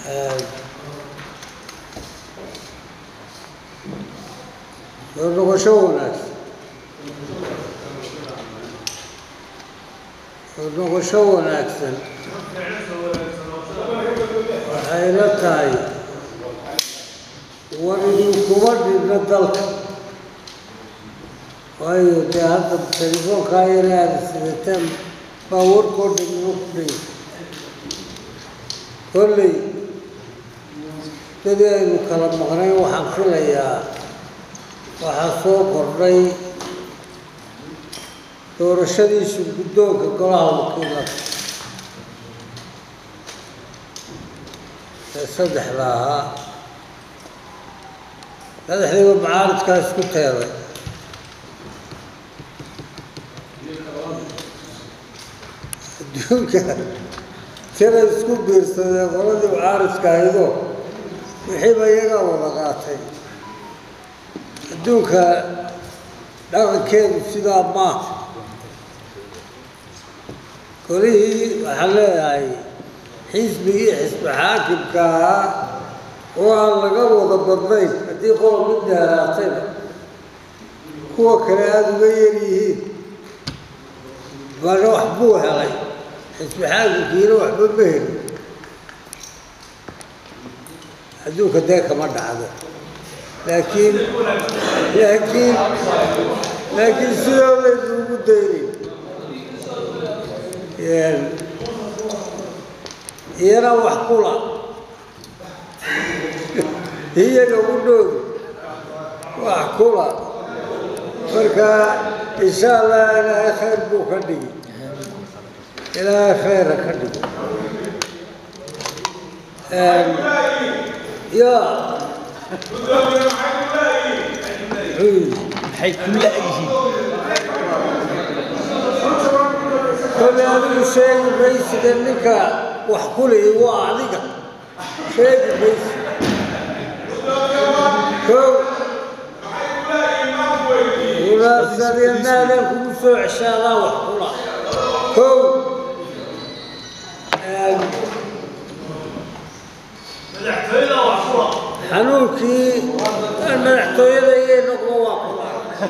noqosho wanaagsan waxay la tahay waridii kuma dhibna dalka waayo dee hadda telefoonkaa yare aada sidataan baa warkoo dhibno ku dhigi kolley dadii aynu kala maqnayn waxaan filayaa waxaa soo kordhay doorashadiisu guddoonka golaha wakiilada ee saddexda ahaa saddexdiiba macaaridkaa isku teeday adduunka tira isku biirsadee qoladii macaaridka ahaydoo wixiiba iyagaa wada qaatay adduunka dhaqankeedu sidaa maaha kolihii waxaan leeyahay xisbigii xisbi xaakimka ahaa oo aan laga wada badnayn haddii qodob mid dheeraatayba kuwa kale aada uga yar yihiin bana wax buu helay xisbi xaakimkiina waxba ma helin adduunka dee kama dhacdo laakiin sidoobaynu ugu daynin iyana wax kula iyaga u dhow wax kula marka insha allah ilaahay khayr buu ka dhigi ilaahay khayra ka dhigi ya maxay kula yihiin كل هذا الشيء بيس كأنك وحكولي هو عليك شيء بيس كل ولا سرينا لكم سوء شالا وحكولا كل مدحتويدا وحكولا حنوكي المدحتويدا هي نقوى وحكولا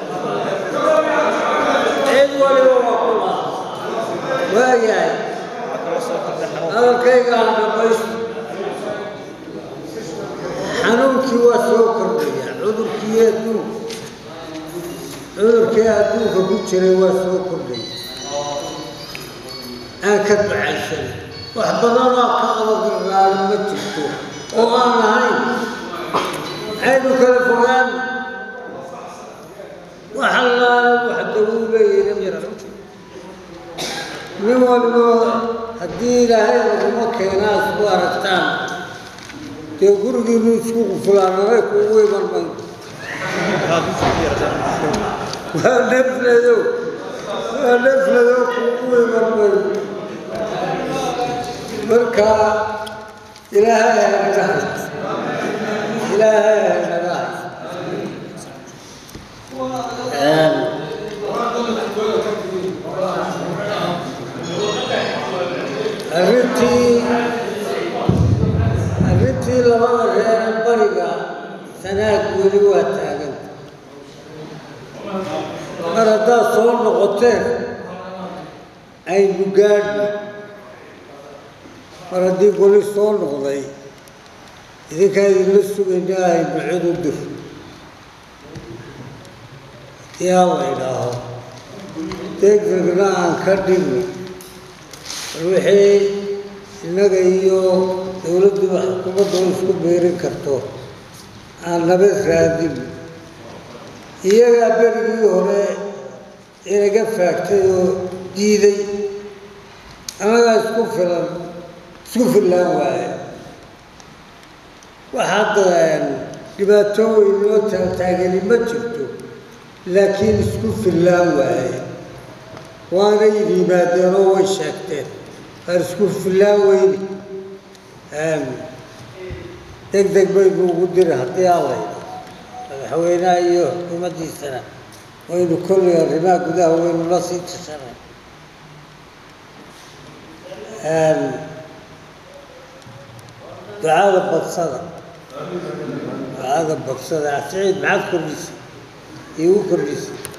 عيد ولي وحكولا واياي هذا الكيك على النبيس حنوكي وسوكر بيا عذركي يدو عذركي يدو فبوتشري وسوكر بيا أنا كتب عيشني وحضرنا كأرض الغالب متشتو وأنا هاي عيدو كالفغان وحلال وحدوه بيا من والله هدي لهاي المكة ناس باركتان تقول لي سوق فلان هاي كوي من ونفلدو كوي من بركة إلهي نجاح إلهي نجاح arrintii labada reer bariga sanaag weli waa taagan mar haddaad soo noqoteen aynu gaadhno mar haddii goli soo noqday idinkaa idinla sugayna aynu cid u dir yaa la idhaaho degdegna aan ka dhigno wixii innaga iyo dowladduba xukuumadda isku beerin karto aan nabad raadin iyagaa berigii hore inaga faagtay oo diiday annagaa isku fillaan waaye wax hadda dhibaato weyn loo taagtaagani ma jirto laakiin isku fillaan waaye waana yimaadeen oo way sheegteen isku fillaan weyni degdeg baynu ugu diri haddii alla madaxweynaha iyo xukuumaddiisana waynu kolley arrimaha gudaha waynu la sii tashanay ducada badsada ducada badsada Saciid maxaad kordhisay iigu kordhisay